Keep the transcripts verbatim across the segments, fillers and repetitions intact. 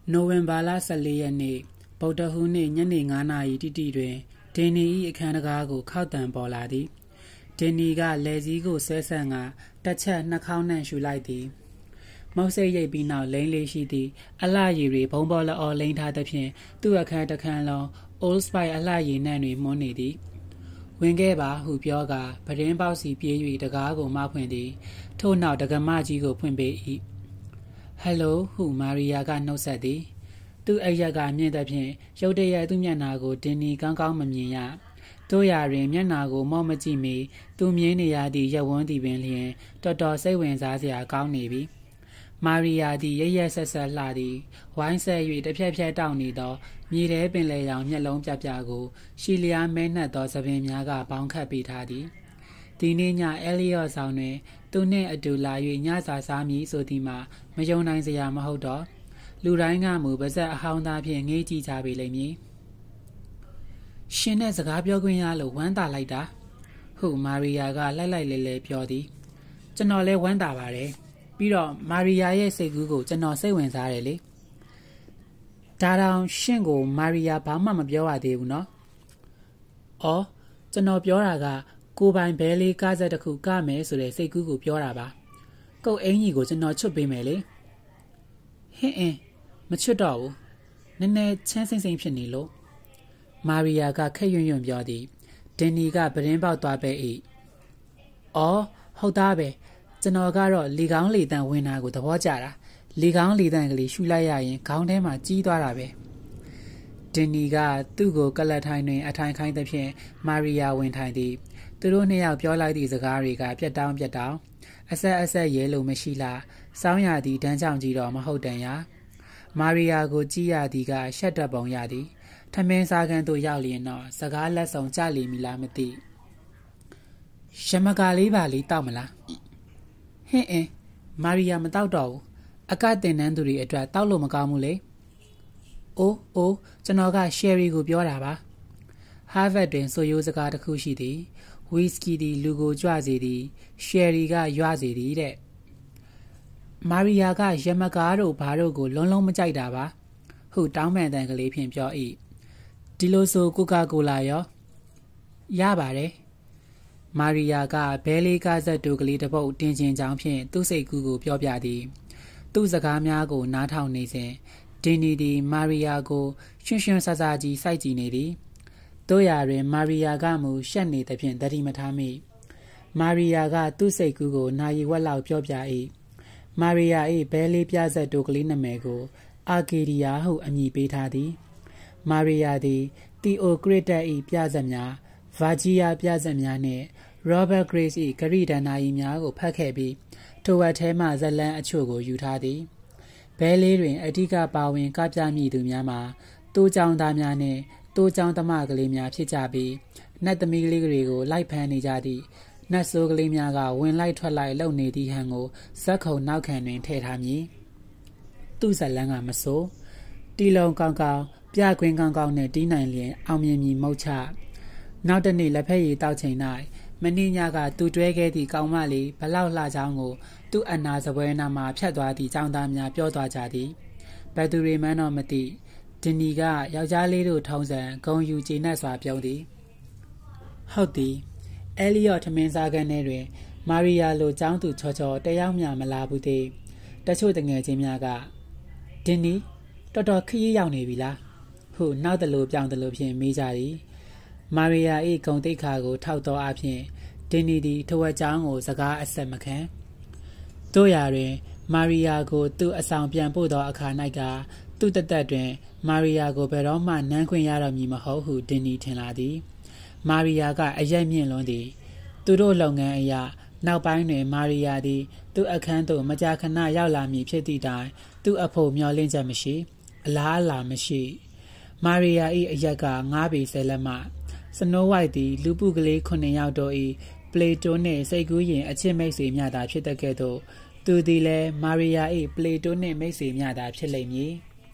နိုဝင်ဘာလဆယ်လေးရက်နေ့ဗုဒ္ဓဟူးနေ့ညနေငါးနာရီတိတိတွင်ဒင်နီ၏အခန်းတကားကိုခောက်တံပေါ်လာသည်ဒင်နီကလက်စည်းကိုဆွဲဆန့်ကတစ်ချက်နှာခေါင်းနှံရှူလိုက်သည်မုတ်စိတ်ရိပ်ပြီးနောက်လိမ့်လေးရှိသည်အလှရည်တွေဘုံပေါ်လအော်လိမ့်ထားသဖြင့်သူ့အခန်းတစ်ခန်းလုံး Old Spice အလှရည်နှံ့တွေမွန်းနေသည်ဝင်ခဲ့ပါဟုပြောကပဒင်းပေါက်စီပြေး၍တကားကိုမဖွင့်သည်ထို့နောက်တက္ကမကြီးကိုဖွင့်ပေး၏ဟယ်လိုဟုမာရီယာကနှုတ်ဆက်သည်သူ့အိပ်ရက်ကမြင့်သဖြင့်ရုတ်တရက်သူ့မျက်နှာကိုဒင်နီကောင်းကောင်းမမြင်ရတို့ရာတွင်မျက်နှာကိုမော့မကြည့်မီသူမြင်နေရသည့်ရက်ဝန်းသည်ပင်လျှင်တော်တော်စိတ်ဝင်စားစရာကောင်းနေပြီမာရီယာသည်ရရက်ဆက်ဆက်လှသည်ဝိုင်းဆက်၍တစ်ဖြက်ဖြက်တောက်နေသောမြေထဲပင်လယ်ရောင်မျက်လုံးပြပြကိုရှီလျားမဲနှက်သောသပင်များကပေါင်းခတ်ပေးထားသည်ဒီနေ့ညအဲလီယော့ဆောင်တွင်သူနှင့်အတူလာ၍ညစာစားမည်ဆိုသည်မှာမယုံနိုင်စရာမဟုတ်တော့လူတိုင်းကမူပါဇက်အဟောင်းသားဖြင့်ငေးကြည့်ကြပေလိမ့်မည်ရှင်နဲ့စကားပြောခွင့်ရလို့ဝမ်းသာလိုက်တာဟုမာရီယာကလိုက်လိုက်လဲလဲပြောသည်ကျွန်တော်လည်းဝမ်းသာပါတယ်ပြီးတော့မာရီယာရဲ့စိတ်ကူးကိုကျွန်တော်စိတ်ဝင်စားတယ်လေဒါတောင်ရှင့်ကိုမာရီယာဘာမှမပြောရသေးဘူးနော်အော်ကျွန်တော်ပြောတာကကိုပိုင်ဘဲလေးကားဆက်တစ်ခုကမယ်ဆိုတဲ့စိတ်ကူးကိုပြောတာပါကုတ်အင်ကြီးကိုကျွန်တော်ချွတ်ပေးမယ်လေဟင်းအင်းမချွတ်တော့ဘူးနည်းနည်းချမ်းစိမ့်စိမ့်ဖြစ်နေလို့မာရီယာကခက်ရွံ့ရွံ့ပြောသည်ဒင်နီကပဒင်းပေါက်သွားပဲ၏အော်ဟုတ်သားပဲကျွန်တော်ကတော့လေကောင်းလေတန့်ဝင်တာကိုသဘောကျတာလေကောင်းလေတန့်ကလေးရှူလိုက်ရရင်ခေါင်းထဲမှာကြီးသွားတာပဲဒင်နီကသူ့ကိုကလတ်ထိုင်တွင်အထိုင်ခိုင်းသဖြင့်မာရီယာဝင်ထိုင်သည်သူတို့နှစ်ယောက်ပြောလိုက်သည့်စကားတွေကပြက်တောင်းပြက်တောင်းအဆက်အဆက်ရဲလို့မရှိလားစောင်းရသည်တန်းချောင်းကြီးတော့မဟုတ်တန်ရာမာရီယာကိုကြည့်ရသည်ကရှက်တက်ပုံရသည်ထမင်းစားခန်းသို့ရောက်လျင်တော့စကားလက်ဆောင်ကြလိမ့်မည်လားမသိရမကာလေးပါလေးတောက်မလားဟင်းအင်းမာရီယာမတောက်တော့ဘူးအကတင်တန်းသူတွေအတွက်တောက်လို့မကောင်းဘူးလေအိုးအိုးကျွန်တော်ကရှယ်ရီကိုပြောတာပါဟာဗတ်တွင်ဆိုရိုးစကားတစ်ခုရှိသည်ဝီစကီသည်လူကိုကြွစေသည်ရှယ်ရီကရွစေသည်တဲ့မာရီယာကရမကားတို့ဘာတို့ကိုလုံးလုံးမကြိုက်တာပါဟုတောင်းပန်တန်ကလေးဖြင့်ပြော၏ဒီလိုဆိုကိုကာကိုလာရောရပါတယ်မာရီယာကဘဲလေးကားဆက်တူကလေးတစ်ပုတ်တင်ချင်ကြောင်းဖြင့်သူ့စိတ်ကူးကိုပြောပြသည်သူ့စကားများကိုနားထောင်နေစဉ်ဒင်နီသည်မာရီယာကိုရွှင်ရွှင်ဆာဆာကြီးစိုက်ကြည့်နေသည်တို့ရာတွင်မာရီယာကမူရှက်နေသဖြင့်သတိမထားမိမာရီယာကသူ့စိတ်ကူးကိုနာရီဝက်လောက်ပြောပြ၏မာရီယာ၏ဘဲလေးပြဆက်တူကလေးနာမည်ကိုအာကေဒီယာဟုအမည်ပေးထားသည်မာရီယာသည်တီအိုကရစ်တက်၏ပြဆက်များဗာဂျီယာပြဆက်များနှင့်ရောဘတ်ဂရေးစ်၏ဂရိဒဏ္ဍာရီများကိုဖတ်ခဲ့ပြီးထိုဝက်ထဲမှဇလန်းအချို့ကိုယူထားသည်ဘဲလေးတွင်အဓိကပါဝင်ကပြမည့်သူများမှာတိုးကြောင်သားများနှင့်တိုးကြောင်သမကလေးများဖြစ်ကြပြီးနတ်သမီးကလေးတွေကိုလိုက်ဖမ်းနေကြသည့်နတ်ဆိုးကလေးများကဝင်လိုက်ထွက်လိုက်လှုပ်နေသည့်ဟန်ကိုဇက်ခုံနောက်ခံတွင်ထည့်ထားမည်သူ့ဇလန်းကမဆိုးတီလုံကောင်းကောင်းပြခွင်းကောင်းကောင်းနဲ့တီးနိုင်လျင်အောင်မြင်မည်မဟုတ်ချနောက်တနေ့လက်ဖက်ရည်တောက်ချိန်၌မင်းညကသူတွဲခဲ့သည့်ကောင်းမလေးဘလောက်လှချောင်းကိုသူ့အနာစပွဲနာမှာဖြတ်သွားသည့်ចောင်းသားများပြောသွားကြသည်ဘယ်သူတွေမှန်းတော့မသိဒင်နီကယောက်ျားလေးတို့ထုံးစံဂုံယူကျေနပ်စွာပြုံးသည်ဟုတ်သည်အဲလီယော့ထမင်းစားခန်းထဲတွင်မာရီယာလိုចောင်းသူချောချောတယောက်မျှမလာဘူးသေးတချို့တငယ်ချင်းများကဒင်နီတော်တော်ခရီးရောက်နေပြီလားဟုနောက်တလူပြောင်းတလူဖြင့်မေးကြသည်မာရီယာ၏ဂုံတိတ်ခါကိုထောက်သောအဖြစ်ဒင်နီသည်ထိုအကြောင်းကိုစကားအဆက်မခံတို့ရာတွင်မာရီယာကိုသူ့အဆောင်ပြန်ပို့သောအခါ၌ကသူ့တသက်တွင်မာရီယာကိုဘယ်တော့မှနမ်းခွင့်ရတော့မည်မဟုတ်ဟုဒင်နီထင်လာသည်မာရီယာကအရက်မြင့်လွန်းသည်သူတို့လုပ်ငန်းအရာနောက်ပိုင်းတွင်မာရီယာသည်သူ့အခန်းသို့မကြာခဏရောက်လာမည်ဖြစ်သည့်တိုင်သူ့အဖို့မျှော်လင့်ချက်မရှိအလားအလာမရှိမာရီယာ၏အရက်ကငါးပေဆယ်လက်မှစနိုးဝိုက်သည်လူပုကလေးခုနှစ်ယောက်တို့၏ပလေတိုနှင့်စိတ်ကူးရင်အချစ်မိတ်ဆွေများသာဖြစ်တဲ့ကဲ့သို့သူသည်လည်းမာရီယာ၏ပလေတိုနှင့်မိတ်ဆွေများသာဖြစ်လိမ့်မည်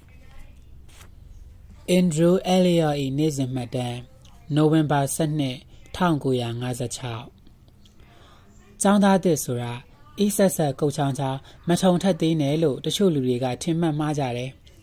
အန်ဒရူးအဲလီယော့၏နေ့စဉ်မှတ်တမ်းနိုဝင်ဘာဆယ့်နှစ် ၁၉၅၆ကျောင်းသားသစ်ဆိုတာအေးဆက်ဆက်ကုတ်ချောင်းချောင်းမထုံထက်သေးနဲ့လို့တချို့လူတွေကထင်မှတ်မှားကြတယ်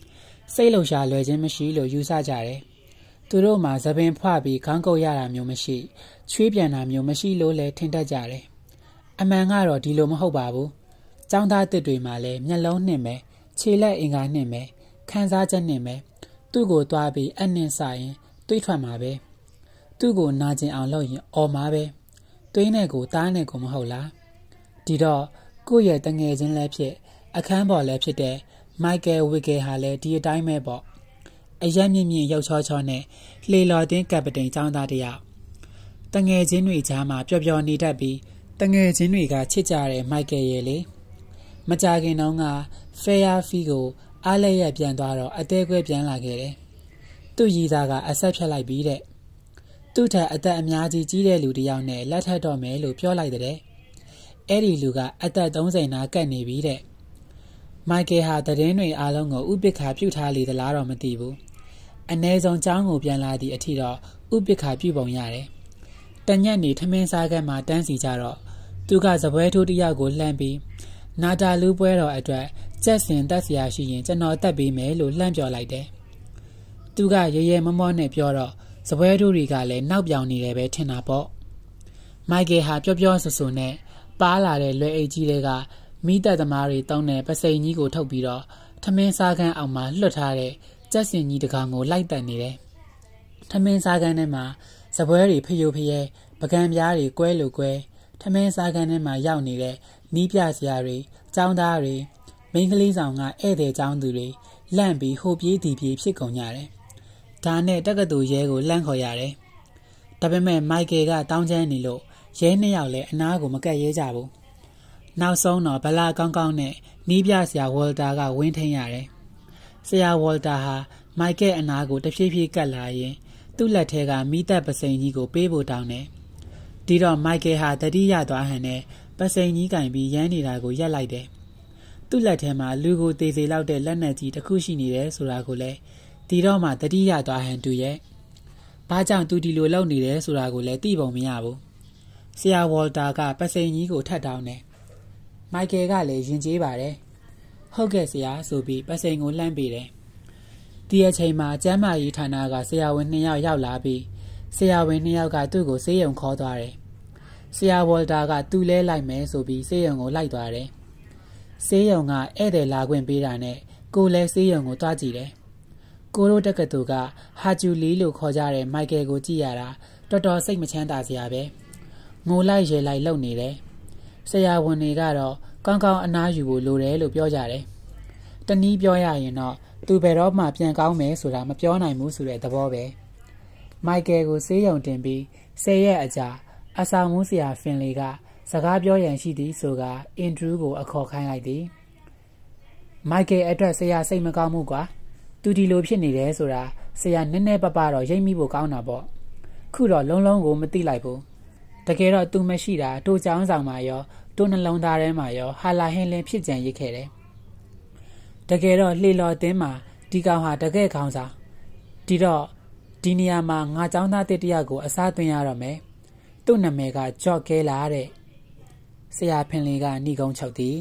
စိတ်လှုပ်ရှားလွယ်ခြင်းမရှိလို့ယူဆကြတယ်သူတို့မှာသပင်ဖွပြီးခေါင်းကုပ်ရတာမျိုးမရှိချွေးပြန်တာမျိုးမရှိလို့လည်းထင်တတ်ကြတယ်အမှန်ကတော့ဒီလိုမဟုတ်ပါဘူးចောင်းသားတစ်တွေမှာလည်းမျက်လုံးနှင့်ပဲခြေလက်အင်္ဂါနှင့်ပဲခံစားချက်နှင့်ပဲသူ့ကိုသွားပြီးအနှင်းစရင်တွေးထွက်မှာပဲသူ့ကိုနာကျင်အောင်လုပ်ရင်အော်မှာပဲသွေးနဲ့ကိုတားနဲ့ကိုမဟုတ်လားဒီတော့ကိုယ့်ရဲ့တငယ်ချင်းလည်းဖြစ်အခန်းပေါ်လည်းဖြစ်တဲ့မိုက်ကယ်ဝီကယ်ဟာလည်းဒီအတိုင်းပဲပေါ့အရက်မြင့်မြင့်ရုပ်ချောချောနဲ့လှေလော်တင်းကပတိန်ចောင်းသားတယောက်တငယ်ချင်းတွေကြားမှာပျော်ပျော်နေတတ်ပြီးတငယ်ချင်းတွေကချစ်ကြတဲ့မိုက်ကယ်ရဲ့လေမကြခင်တုန်းကဖဲယာဖီကိုအားလည်းရပြန်သွားတော့အသေးကွဲပြန်လာခဲ့တယ်သူ့ရည်သားကအဆက်ဖြတ်လိုက်ပြီးတဲ့သူ့ထက်အသက်အများကြီးကြီးတဲ့လူတစ်ယောက်နဲ့လက်ထပ်တော့မယ်လို့ပြောလိုက်တဲ့အဲ့ဒီလူကအသက်သုံးဆယ်နာကပ်နေပြီတဲ့မိုက်ကယ်ဟာတည်င်းတွေအားလုံးကိုဥပိ္ပခာပြုထားလေသလားတော့မသိဘူးအ ਨੇ ဆုံးចောင်းကိုပြန်လာသည့်အထိတော့ဥပိ္ပခာပြုပုံရတယ်တညက်နေထမင်းစားကမ်းမှာတန်းစီကြတော့သူကစပွဲထိုးတစ်ယောက်ကိုလှမ်းပြီးနာတာလူပွဲတော်အတွက်ကြက်စင်တက်စရာရှိရင်ကျွန်တော်တက်ပေးမယ်လို့လှမ်းပြောလိုက်တယ်သူကရဲရဲမောမောနဲ့ပြောတော့စပွဲထိုးတွေကလည်းနောက်ပြောင်နေတယ်ပဲထင်တာပေါ့မိုက်ကယ်ဟာပြောပြောဆဆနဲ့ပါလာတဲ့လွယ်အိတ်ကြီးတွေကမိသက်သမားတွေတောင်းတဲ့ပစိန်ကြီးကိုထုတ်ပြီးတော့ထမင်းစားကမ်းအောင်မှာလွှတ်ထားတဲ့ကြက်စင်ကြီးတစ်ကောင်ကိုလိုက်တက်နေတယ်ထမင်းစားကမ်းထဲမှာစပွဲတွေဖျို့ဖျဲပကံပြားတွေကွဲလို့ကွဲထမင်းစားကမ်းထဲမှာရောက်နေတဲ့နီးပြစရာတွေចောင်းသားတွေမိန်းကလေးဆောင်ကဧည့်သည်ចောင်းသူတွေလန့်ပြီးဟိုပြေးဒီပြေးဖြစ်ကုန်ကြတယ်ဒါနဲ့တက္ကသိုလ်ရဲကိုလှမ်းခေါ်ရတယ်ဒါပေမဲ့မိုက်ကယ်ကတောင်းချမ်းနေလို့ရဲနှစ်ယောက်လည်းအနားကိုမကပ်ရဲကြဘူးနောက်ဆုံးတော့ဗလာကောင်းကောင်းနဲ့နီးပြဆရာဝေါ်တာကဝင်းထိန်ရတယ်ဆရာဝေါ်တာဟာမိုက်ကယ်အနားကိုတဖြည်းဖြည်းကပ်လာရင်သူ့လက်ထဲကမိသက်ပစိန်ကြီးကိုပေးဖို့တောင်းတယ်ဒီတော့မိုက်ကယ်ဟာတတိယသွားဟန်နဲ့ပစိန်ကြီးကင်ပြီးရမ်းနေတာကိုရက်လိုက်တယ်သူ့လက်ထဲမှာလူကိုသေးသေးလောက်တဲ့လက်နက်ကြီးတစ်ခုရှိနေတယ်ဆိုတာကိုလည်းဒီတော့မှတတိယသွားဟန်တူရဲ့ဘာကြောင့်သူဒီလိုလုပ်နေတယ်ဆိုတာကိုလည်းသိပုံမရဘူးဆရာဝေါ်တာကပစိန်ကြီးကိုထပ်တောင်းတယ်မိုက်ကယ်ကလည်းယဉ်ကျေးပါတယ်ဟုတ်ကဲ့ဆရာဆိုပြီးပစိန်ကိုလှမ်းပေးတယ်ဒီအချိန်မှာကျမ်းမာရေးဌာနကဆရာဝန်နှစ်ယောက်ရောက်လာပြီးဆရာဝန်နှစ်ယောက်ကသူ့ကိုဆေးရုံခေါ်သွားတယ်ဆရာဝေါ်တာကသူ့လဲလိုက်မယ်ဆိုပြီးဆေးရုံကိုလိုက်သွားတယ်ဆေးရုံကဧည့်သည်လာခွင့်ပေးတာနဲ့ကိုလည်းဆေးရုံကိုသွားကြည့်တယ်ကိုရိုတက္ကသိုလ်ကဟာဂျူလီလို့ခေါ်ကြတဲ့မိုက်ကယ်ကိုကြည့်ရတာတော်တော်စိတ်မချမ်းသာစရာပဲငိုလိုက်ရေလိုက်လုံနေတယ်ဆရာဝန်တွေကတော့ကောင်းကောင်းအနားယူဖို့လိုတယ်လို့ပြောကြတယ်တနည်းပြောရရင်တော့သူဘယ်တော့မှပြန်ကောင်းမယ်ဆိုတာမပြောနိုင်ဘူးဆိုတဲ့သဘောပဲမိုက်ကယ်ကိုဆေးရုံတင်ပြီးဆယ်ရက်အကြာအဆောင်မှုဆရာဖင်လီကစကားပြောရန်ရှိသည်ဆိုကအင်ဒရူးကိုအခေါ်ခိုင်းလိုက်သည်မိုက်ကယ်အတွက်ဆရာစိတ်မကောင်းဘူးကွာသူဒီလိုဖြစ်နေတယ်ဆိုတာဆရာနည်းနည်းပပတော့ရိပ်မိဖို့ကောင်းတာပေါ့ခုတော့လုံးလုံးကိုမသိလိုက်ဘူးတကယ်တော့သူမရှိတာတို့ချောင်းဆောင်မှာရောတို့နှလုံးသားထဲမှာရောဟာလာဟင်းလင်းဖြစ်ကြံရစ်ခဲ့တယ်တကယ်တော့လှေလော်တင်းမှာဒီကောင်ဟာတကယ်ခေါင်းဆောင်ဒီတော့ဒီနေရာမှာငါចောင်းသားတစ်တယောက်ကိုအစားသွင်းရတော့မယ်သူ့နာမည်ကဂျော့ကဲလာတဲ့ဆရာဖင်လီကနှီးကုန်းချုပ်သည်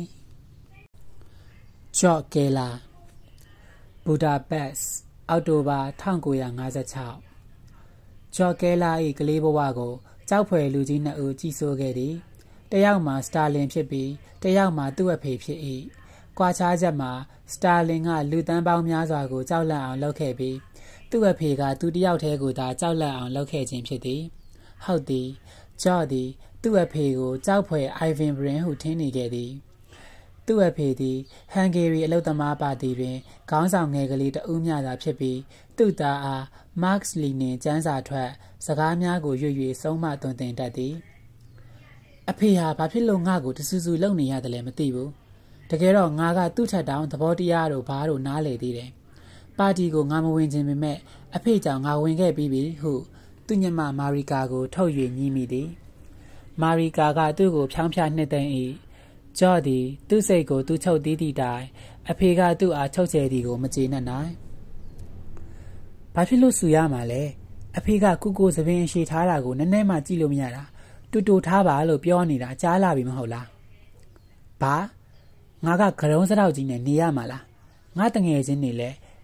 ဂျော့ကဲလာဘူဒါပက်စ်အောက်တိုဘာ၁၉၅၆ဂျော့ကဲလာ၏ကလေးဘဝကိုကြောက်ဖွယ်လူကြီးနှစ်ဦးကြီးစိုးခဲ့သည်တယောက်မှာစတာလင်ဖြစ်ပြီးတယောက်မှာသူ့အဖေဖြစ်၏ကွာခြားချက်မှာစတာလင်ကလူတန်းပေါင်းများစွာကိုကြောက်လန့်အောင်လုပ်ခဲ့ပြီးသူ့အဖေကသူတယောက်တည်းကိုသာကြောက်လန့်အောင်လုပ်ခဲ့ခြင်းဖြစ်သည်ဟုတ်သည်ဂျော့သည်သူ့အဖေကိုကြောက်ဖွယ်အိုင်ဗင်ဘရင်ဟုထင်နေခဲ့သည်သူ့အဖေသည်ဟန်ဂေရီအလုသမားပါတီတွင်ခေါင်းဆောင်ငယ်ကလေးတဦးမျှသာဖြစ်ပြီးသူ့သားအားမတ်စ်လီနင်ကျမ်းစာထွက်စကားများကိုရွ၍ဆုံးမသွန်သင်တတ်သည်အဖေဟာဘာဖြစ်လို့ငါ့ကိုတဆူဆူလုပ်နေရတယ်လဲမသိဘူးတကယ်တော့ငါကသူ့ထက်တောင်သဘောတရားတို့ဘာတို့နားလေသေးတယ်ပါတီကိုငါမဝင်ခြင်းပေမဲ့အဖေကြောင့်ငါဝင်ခဲ့ပြီးပြီဟုသူ့ညမမာရီကာကိုထုတ်၍ညှိမိသည်မာရီကာကသူ့ကိုဖြောင်းဖြနှစ်သိမ့်၏ဂျော့သည်သူ့စိတ်ကိုသူချုပ်တီးသည့်တိုင်အဖေကသူ့အားချုပ်ချယ်သည်ကိုမကျေနပ်နိုင်ဘာဖြစ်လို့ဆူရမှာလဲအဖေကကုကိုစပင်းရှိထားတာကိုနည်းနည်းမှကြည့်လို့မရတာတူတူထားပါလို့ပြောနေတာကြားလာပြီမဟုတ်လားဘာငါကကရုံးစတော့ကြီးနဲ့နေရမှာလားငါတငယ်ချင်းနေလဲ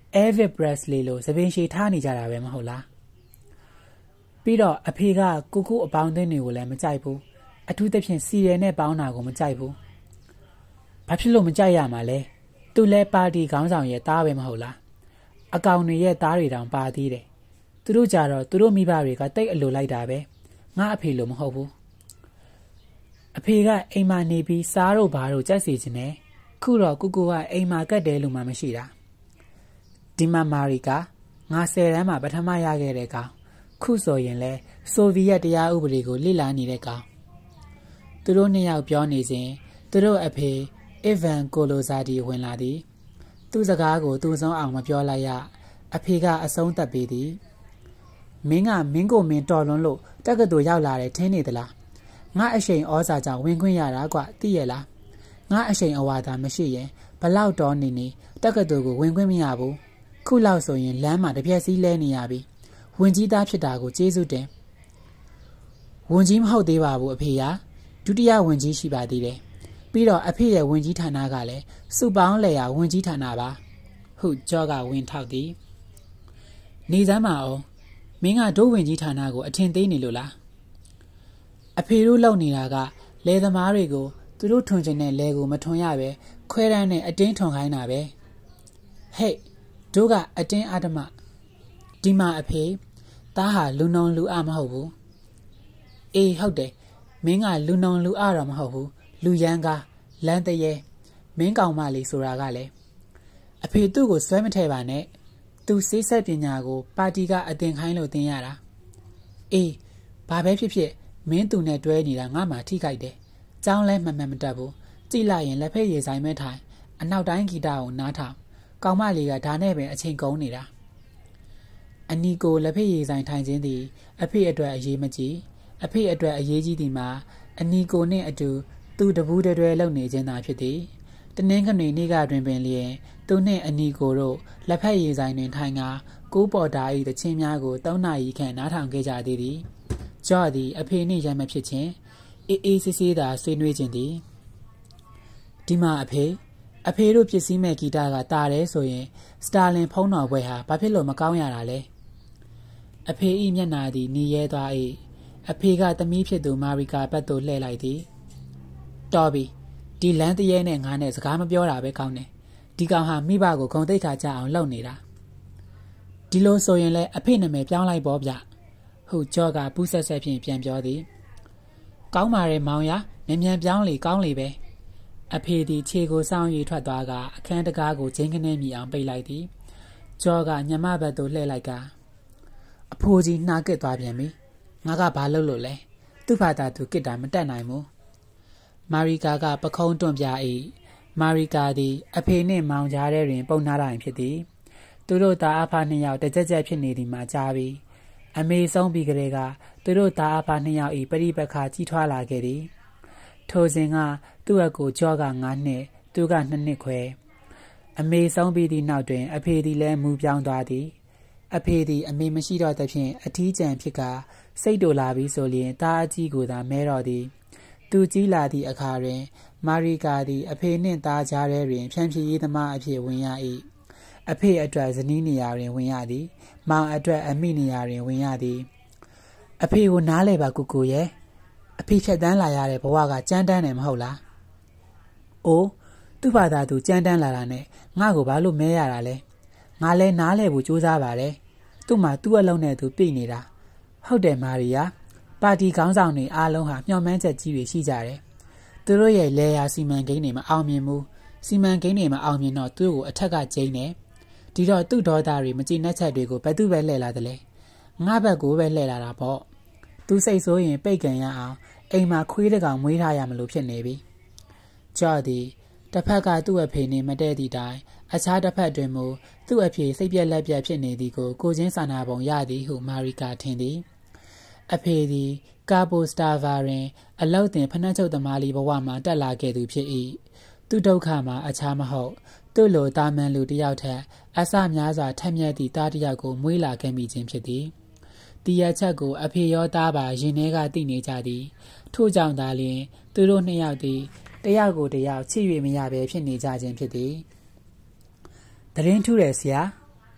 Elvis Presley လိုသပင်ရှည်ထားနေကြတာပဲမဟုတ်လားပြီးတော့အဖေကကိုကိုအပေါင်းအသင်းတွေကိုလည်းမကြိုက်ဘူးအထူးသဖြင့်စီရယ်နဲ့ပေါင်းတာကိုမကြိုက်ဘူးဘာဖြစ်လို့မကြိုက်ရမှာလဲသူလဲပါတီခေါင်းဆောင်ရဲ့သားပဲမဟုတ်လားအကောင်တွေရဲ့သားတွေတောင်ပါသေးတယ်သူတို့ကြတော့သူတို့မိဘတွေကတိတ်အလိုလိုက်တာပဲငါအဖေလိုမဟုတ်ဘူးအဖေကအိမ်မှာနေပြီးစားတော့ဘာတော့ကြက်စီခြင်းနဲ့ခုတော့ကိုကိုကအိမ်မှာကတ်တယ်လို့မှမရှိတာဒီမှာမာရီကငါဆယ်တန်းမှာပထမရခဲ့တဲ့ကောင်ခုဆိုရင်လဲဆိုဗီယက်တရားဥပဒေကိုလေ့လာနေတဲ့ကောင်သူတို့နှစ်ယောက်ပြောနေစဉ်သူတို့အဖေအီဗန်ကိုလိုဇာဒီဝင်လာသည်သူ့စကားကိုသူ့ဆုံးအောင်မပြောလိုက်ရအဖေကအဆုံးသတ်ပေးသည်မင်းကမင်းကိုမင်းတော်လွန်းလို့တက္ကသိုလ်ရောက်လာတယ်ထင်နေသလားငါအရှိန်ဩဇာကြောင့်ဝင်ခွင့်ရတာကွသိရလားငါအရှိန်အဝါသာမရှိရင်ဘလောက်တော်နေနေတက္ကသိုလ်ကိုဝင်ခွင့်မရဘူးခုလောက်ဆိုရင်လမ်းမှာတစ်ပြက်စီးလဲနေရပြီဝင်ကြီးသားဖြစ်တာကိုကျေးဇူးတင်ဝင်ကြီးမဟုတ်သေးပါဘူးအဖေကဒုတိယဝင်ကြီးရှိပါသေးတယ်ပြီးတော့အဖေရဲ့ဝင်ကြီးဌာနကလည်းစုပေါင်းလေယာဝင်ကြီးဌာနပါဟုတ်ကြောကဝင်ထောက်သည်နေစမ်းပါအောင်မင်းကဒုဝင်ကြီးဌာနကိုအထင်သေးနေလို့လားအဖေတို့လောက်နေတာကလယ်သမားတွေကိုသူတို့ထွန်ကျင်တဲ့လယ်ကိုမထွန်ရပဲခွဲရမ်းနဲ့အတင်းထွန်ခိုင်းတာပဲဟဲ့တို့ကအတင်းအဓမ္မဒီမှာအဖေသားဟာလူနုံလူအမဟုတ်ဘူးအေးဟုတ်တယ်မင်းကလူနုံလူအတော့မဟုတ်ဘူးလူရန်ကားလမ်းတရေမင်းကောင်မလေးဆိုတာကလည်းအဖေသူ့ကိုဆွဲမထည့်ပါနဲ့သူစိတ်ဆက်ပညာကိုပါတီကအတင်ခိုင်းလို့တင်ရတာအေးဘာပဲဖြစ်ဖြစ်မင်းသူနဲ့တွဲနေတာငါမှထိခိုက်တယ်ကြောင်းလဲမှန်မှန်မတတ်ဘူးကြည့်လိုက်ရင်လက်ဖက်ရည်ဆိုင်မဲ့ထိုင်အနောက်တိုင်းဂီတကိုနားထောင်ကောင်မလေးကဒါနဲ့ပဲအချိန်ကုန်နေတာအနီကိုလက်ဖက်ရည်ဆိုင်ထိုင်ခြင်းသည်အဖေအတွက်အရေးမကြီးအဖေအတွက်အရေးကြီးသည်မှာအနီကိုနှင့်အတူသူတပူးတွဲလုံနေခြင်းသာဖြစ်သည်တနင်္ဂနွေနေ့ကတွင်ပင်လျင်သူနှင့်အနီကိုတို့လက်ဖက်ရည်ဆိုင်တွင်ထိုင်ကကိုးပေါ်တာ၏တခြင်းများကိုသုံးနာရီခန့်နားထောင်ခဲ့ကြသေးသည်ကြော့သည်အဖေနှင့်ရမ်းမဖြစ်ခြင်းအေးအေးဆေးဆေးသာဆွေးနွေးခြင်းသည်ဒီမှာအဖေအဖေတို့ပစ္စည်းမဲ့ဂီတကတာတယ်ဆိုရင်စတာလင်ဖုံးတော်ဘွဲဟာဘာဖြစ်လို့မကောင်းရတာလဲအဖေဤမျက်နာသည်နီရဲသွား၏အဖေကသမီးဖြစ်သူမာရီကာဘက်သို့လှည့်လိုက်သည်တော်ပြီဒီလမ်းတရဲနဲ့ငါနဲ့စကားမပြောတာပဲကောင်းတယ်ဒီကောင်ဟာမိဘကိုဂုံတိတ်ခါကြအောင်လုပ်နေတာဒီလိုဆိုရင်လည်းအဖေနာမည်ပြောင်းလိုက်ပေါ့ဗျဟုတ်ကြော့ကပူးဆက်ဆက်ဖြင့်ပြန်ပြောသည်ကောင်းပါရဲ့မောင်ရမြန်မြန်ပြောင်းလေကောင်းလေပဲအဖေသည်ခြေကိုစောင်း၍ထွက်သွားကအခန်းတကားကိုဂျင်းကနေမြည်အောင်ပိတ်လိုက်သည်ကြော့ကညမဘက်သို့လှည့်လိုက်ကအဖိုးကြီးနှာကစ်သွားပြန်ပြီငါကဘာလုပ်လို့လဲသူ့ဘာသာသူကစ်တာမတက်နိုင်ဘူးမာရီကာကပခုံးတွန့်ပြ၏မာရီကာသည်အဖေနှင့်မောင်ကြားထဲတွင်ပုံနာတိုင်းဖြစ်သည်သူတို့သားအဖနှစ်ယောက်တကြက်ကြက်ဖြစ်နေသည်မှာကြားပြီးအမေဆုံးပြီးကလေးကသူတို့သားအဖနှစ်ယောက်၏ပရိပက္ခကြီးထွားလာခဲ့သည်ထိုစဉ်ကသူ့အကိုကြော့ကငါးနှစ်သူကနှစ်နှစ်ခွဲအမေဆုံးပြီးသည့်နောက်တွင်အဖေသည်လည်းမူပြောင်းသွားသည်အဖေသည်အမေမရှိတော့သဖြင့်အထီးကျန်ဖြစ်ကစိတ်တူလာပြီးဆိုလျင်သားအကြီးကိုသာမဲတော်သည်သူကြီးလာသည့်အခါတွင်မာရီကာသည်အဖေနှင့်သားကြားထဲတွင်ဖြန့်ဖြေရေးသမားအဖြစ်ဝင်ရ၏အဖေအတွက်ဇနီးနေရာတွင်ဝင်ရသည်မောင်အတွက်အမိနေရာတွင်ဝင်ရသည်အဖေကိုနားလဲပါကူကူရဲ့အဖေဖြတ်တန်းလာရတဲ့ဘဝကကြမ်းတမ်းတယ်မဟုတ်လားအိုးသူ့ဘာသာသူကြမ်းတမ်းလာတာနဲ့ငါ့ကိုဘာလို့မဲရတာလဲငါလဲနားလဲဖို့ကြိုးစားပါတယ်သူ့မှာသူ့အလုံးနဲ့သူပြိနေတာဟုတ်တယ်မာရီယာပါတီခေါင်းဆောင်တွေအားလုံးဟာမျှော်မှန်းချက်ကြီးတွေရှိကြတယ်သူတို့ရဲ့လေယာစီမံကိန်းတွေမအောင်မြင်ဘူးစီမံကိန်းတွေမအောင်မြင်တော့သူ့ကိုအထက်ကကျိန်းတယ်ဒီတော့သူ့ဒေါသတွေမကြည်နှက်ချက်တွေကိုဘယ်သူပဲလှည့်လာတယ်လဲငါဘက်ကိုပဲလှည့်လာတာပေါ့သူစိတ်ဆိုးရင်ပိတ်ကန်ရအောင်အိမ်မှာခွေးတကောင်မွေးထားရမလို့ဖြစ်နေပြီကြော့သည်တစ်ဖက်ကသူ့အဖေနဲ့မတည့်သည့်တိုင်အခြားတစ်ဖက်တွင်မူသူ့အဖေစိတ်ပြက်လက်ပြက်ဖြစ်နေသည်ကိုကိုချင်းစာနာပုံရသည်ဟုမာရီကာထင်သည်အဖေသည်ကာပိုစတာဗာတွင်အလောက်တင်ဖနှက်ချုပ်သမားလေးဘဝမှာတက်လာခဲ့သူဖြစ်၏သူဒုက္ခမှာအခြားမဟုတ်သူ့လိုတာမန်လူတစ်ယောက်ထက်အဆများစွာထက်မြက်သည့်သားတစ်ယောက်ကိုမွေးလာခဲ့မိခြင်းဖြစ်သည်ဒီရချက်ကိုအဖေရောသားပါရင်ထဲကသိနေကြသည်ထို့ကြောင့်သာလျှင်သူတို့နှစ်ယောက်သည်တယောက်ကိုတယောက်ချစ်၍မရဘဲဖြစ်နေကြခြင်းဖြစ်သည်သတင်းထူးတယ်ဆရာ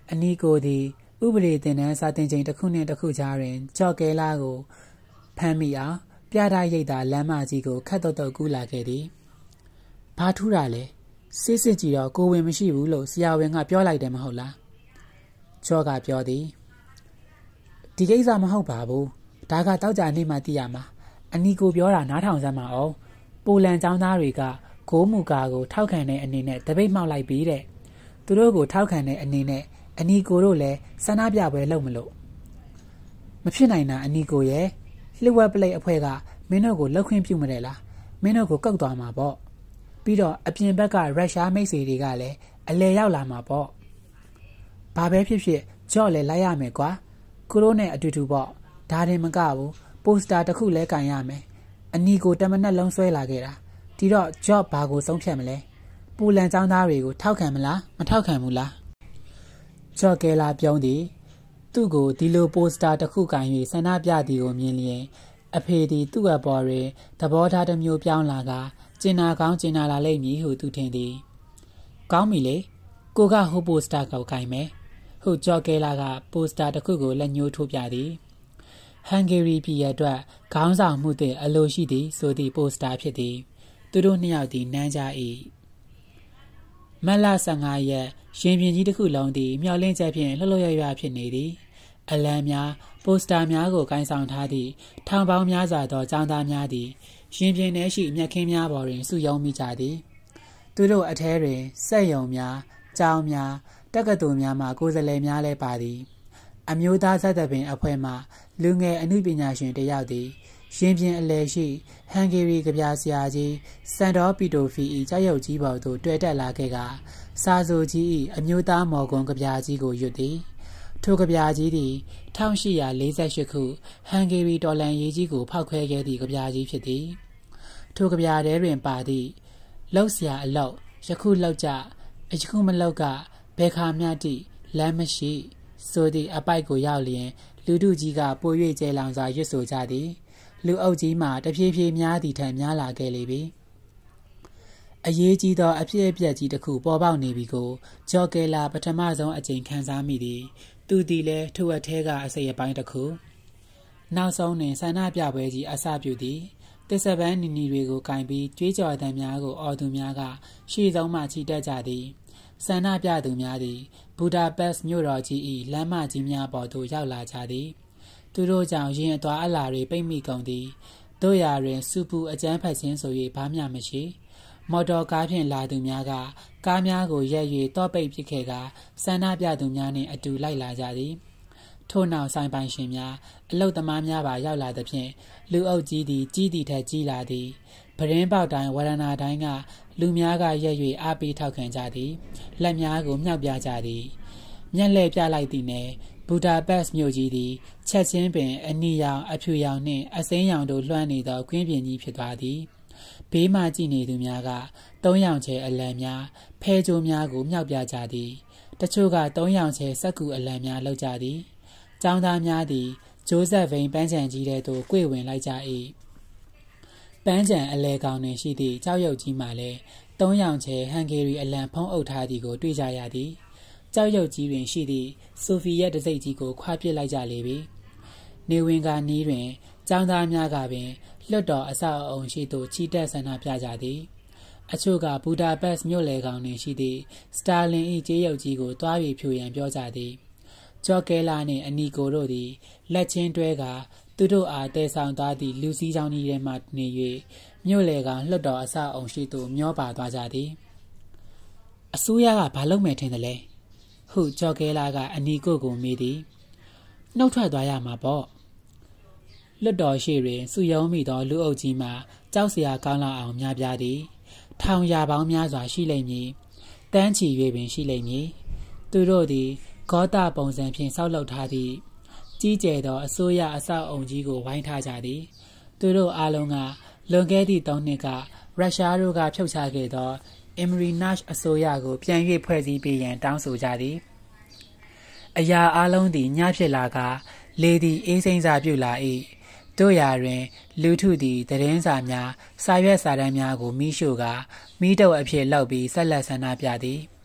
အနီကိုသည်ဥပဒေတင်တဲ့စာတင်ချိန်တစ်ခုနှင့်တစ်ခုကြားတွင်ကြော့ကဲလာကိုဖမ်းမိအောင်ပြဓာရိပ်သာလမ်းမကြီးကိုခတ်တော့တော့ကူးလာခဲ့သည်။ဘာထူးတာလဲစစ်စစ်ကြည့်တော့ကိုဝင်မရှိဘူးလို့ဆရာဝန်ကပြောလိုက်တယ်မဟုတ်လား။ကြော့ကပြောသည်ဒီကိစ္စမဟုတ်ပါဘူး။ဒါကတောက်ကြနေမှသိရမှာအနီကိုပြောတာနားထောင်စမ်းပါအောင်။ပိုလန်ចောင်းသားတွေကဂိုးမူကာကိုထောက်ခံတဲ့အနေနဲ့တပိတ်မှောက်လိုက်ပြီးတဲ့သူတို့ကိုထောက်ခံတဲ့အနေနဲ့အနီကိုတို့လည်းဆန္ဒပြပွဲလုပ်မလို့မဖြစ်နိုင်တာအနီကိုရဲ့လှဝက်ပလိတ်အဖွဲ့ကမင်းတို့ကိုလှုပ်ခွင့်ပြုမတယ်လားမင်းတို့ကိုကောက်သွားမှာပေါ့ပြီးတော့အပြင်ဘက်ကရုရှားမိတ်ဆွေတွေကလည်းအလဲရောက်လာမှာပေါ့ဘာပဲဖြစ်ဖြစ်ကြော့လဲလိုက်ရမယ်ကွာကိုတို့နဲ့အတူတူပေါ့ဒါတင်မကဘူးပိုစတာတစ်ခုလဲကန်ရမယ်အနီကိုတမနက်လုံးဆွဲလာခဲ့တာဒီတော့ကြော့ဘာကိုဆုံးဖြတ်မလဲပူလန်ចောင်းသားတွေကိုထောက်ခံမလားမထောက်ခံဘူးလားကြော့ကဲလာပြုံးသည်သူ့ကိုဒီလိုပိုစတာတစ်ခုကန်၍ဆန္ဒပြသည်ကိုမြင်လျင်အဖေသည်သူ့အပေါ်တွင်သဘောထားတစ်မျိုးပြောင်းလာကကျင်နာကောင်းကျင်နာလာလိမ့်မည်ဟုသူထင်သည်ကောင်းပြီလေကိုကဟိုပိုစတာကိုကန်မယ်ဟုကြော့ကဲလာကပိုစတာတစ်ခုကိုလက်ညှိုးထိုးပြသည်ဟန်ဂေရီပြည်အတွက်ခေါင်းဆောင်မှုသည့်အလိုရှိသည်ဆိုသည့်ပိုစတာဖြစ်သည်သူတို့နှစ်ယောက်သည်နမ်းကြ၏မတ်လဆယ့်ငါရက်ရှင်ပြင်ကြီးတစ်ခုလုံးသည်မျှော်လင့်ချက်ဖြင့်လှုပ်လှုပ်ရွရွဖြစ်နေသည်အလံများပိုစတာများကိုကိုင်ဆောင်ထားသည့်ထောင်ပေါင်းများစွာသောចောင်းသားများသည်ရှင်ပြင်ထဲရှိမြက်ခင်းများပေါ်တွင်စုယုံမိကြသည်သူတို့အထဲတွင်စက်ယုံများကျောင်းများတက္ကသိုလ်များမှကိုယ်စားလှယ်များလည်းပါသည်အမျိုးသားဇာတ်ပင်အဖွဲ့မှလူငယ်အမှုပညာရှင်တစ်ယောက်သည်ရှင်ပြင်အလယ်ရှိဟန်ဂေရီကဗျာဆရာကြီးစန်ဒေါ်ပီတိုဖီ၏ကြောက်ရွံ့ကြီးပေါ်သို့တွေ့တက်လာခဲ့ကစာဆိုကြီး၏အမျိုးသားမော်ကွန်ကဗျာကြီးကိုရွတ်သည်ထိုကဗျာကြီးသည်၁၈၄၈ခုဟန်ဂေရီတော်လှန်ရေးကြီးကိုဖောက်ခွဲခဲ့သည့်ကဗျာကြီးဖြစ်သည်ထိုကဗျာထဲတွင်ပါသည့်လောက်ဆရာအလောက်ယခုလောက်ကြယခုမလောက်ကဘယ်ခါမျှတိလမ်းမရှိဆိုသည့်အပိုက်ကိုရောက်လျင်လူထုကြီးကပို၍ကျဲလောင်စွာရွတ်ဆိုကြသည်လူအုပ်ကြီးမှတဖြည်းဖြည်းများသည့်ထက်များလာခဲ့လေပြီအရေးကြီးသောအဖြစ်အပျက်ကြီးတစ်ခုပေါ်ပေါက်နေပြီကိုဂျော်ကဲလာပထမဆုံးအကြိမ်ခန်းစားမိသည်သူသည်လည်းထိုအထဲကအစိပ်အပိုင်းတစ်ခုနောက်ဆုံးတွင်ဆန္ဒပြပွဲကြီးအစပြုသည်သစ္စာပန်းနီနီတွေကိုကင်ပြီးကြွေးကြော်သံများကိုအော်သူများကရှေ့ဆုံးမှချီတက်ကြသည်ဆန္ဒပြသူများသည်ဘူဒါပက်မြို့တော်ကြီး၏လမ်းမကြီးများပေါ်သို့ရောက်လာကြသည်သူတို့ကြောင့်ရင်အသွားအလာတွေပိတ်မိကုန်သည်တို့ရာတွင်စူပူအကြမ်းဖက်ခြင်းဆို၍ဘာမျှမရှိမော်တော်ကားဖြင့်လာသူများကကားများကိုရက်၍တော့ပိတ်ပစ်ခဲ့ကဆန္ဒပြသူများနှင့်အတူလိုက်လာကြသည်ထို့နောက်ဆိုင်ပိုင်ရှင်များအလုတ်သမားများပါရောက်လာသဖြင့်လူအုပ်ကြီးသည်ကြီးသည်ထက်ကြီးလာသည်ပရင်းပေါက်တိုင်းဝရဏတိုင်းကလူများကရက်၍အားပေးထောက်ခံကြသည်လက်များကိုမြှောက်ပြကြသည်မျက်လှည့်ပြလိုက်သည်နှင့်ဘူဒါပက်မြို့ကြီးသည်ချက်ချင်းပင်အနီရောင်အဖြူရောင်နှင့်အစိမ်းရောင်တို့လွှမ်းနေသောကွင်းပြင်ကြီးဖြစ်သွားသည်ဘေးမှကြည့်နေသူများကသုံးရောင်ချဲအလံများဖဲကြိုးများကိုမြှောက်ပြကြသည်တချို့ကသုံးရောင်ချဲစက်ကူအလံများလုပ်ကြသည်ကျောင်းသားများသည်ဂျိုးဆက်ဗိန်ပန်းချံကြီးထဲသို့ကွေ့ဝင်လိုက်ကြ၏ပန်းချံအလဲကောင်တွင်ရှိသည့်ကြောက်ရွံ့ကြီးမှလည်းသုံးရောင်ချဲဟန်ဂေရီအလံဖုံးအုပ်ထားသည်ကိုတွေ့ကြရသည်ကြောက်ရွံ့ကြီးတွင်ရှိသည့်ဆိုဖီယက်တစိမ့်ကြီးကိုခွာပစ်လိုက်ကြလေပြီနေဝင်ကနီးတွင်ကျောင်းသားများကပင်လွတ်တော်အဆောက်အအုံရှိသို့ချီတက်ဆန္ဒပြကြသည်အချို့ကဘူဒါပက်မြို့လေကောင်တွင်ရှိသည့်စတာလင်၏ကြေးရုပ်ကြီးကိုတွား၍ဖြူရန်ပြောကြသည်ဂျော့ကဲလာနှင့်အနီကိုတို့သည်လက်ချင်းတွဲကသူတို့အားတဲဆောင်သွားသည့်လူစည်းကြောင်းကြီးထဲမှနေ၍မြို့လေကောင်လွတ်တော်အဆောက်အုံရှိသို့မျောပါသွားကြသည်အစိုးရကဘာလုပ်မယ်ထင်သလဲဟုဂျော်ကဲလာကအနီကိုကိုမေးသည်နှုတ်ထွက်သွားရမှာပေါ့လွတ်တော်ရှိတွင်စုယုံမိသောလူအုပ်ကြီးမှကြောက်စရာကောင်းလောက်အောင်များပြားသည်ထောင်ရာပေါင်းများစွာရှိလိမ့်မည်တန်းချီ၍ပင်ရှိလိမ့်မည်သူတို့သည်ဂေါတပုံစံဖြင့်ဆောက်လုပ်ထားသည့်ကြီးကျယ်သောအစိုးရအဆောက်အုံကြီးကိုဝိုင်းထားကြသည်သူတို့အားလုံးကလွန်ခဲ့သည့်သုံးနှစ်ကရုရှားတို့ကဖြုတ်ချခဲ့သောအင်မရီနက်အစိုးရကိုပြန်၍ဖွဲ့စည်းပေးရန်တောင်းဆိုကြသည်အရာအလုံးသည်ညဖြစ်လာကလေသည်အေးစိမ့်စာပြုလာ၏တို့ရာတွင်လူထုသည်သတင်းစာများစာရွက်စာတမ်းများကိုမိရှို့ကမိတုပ်အဖြစ်လောက်ပြီးဆက်လက်ဆန္ဒပြသည်